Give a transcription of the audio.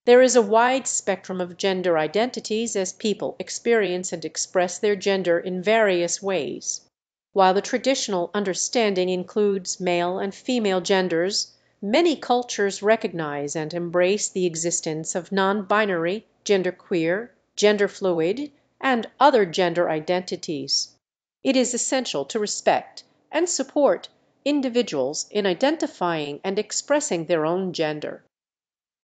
There is a wide spectrum of gender identities as people experience and express their gender in various ways. While the traditional understanding includes male and female genders, many cultures recognize and embrace the existence of non-binary, genderqueer, gender fluid, and other gender identities. It is essential to respect and support individuals in identifying and expressing their own gender.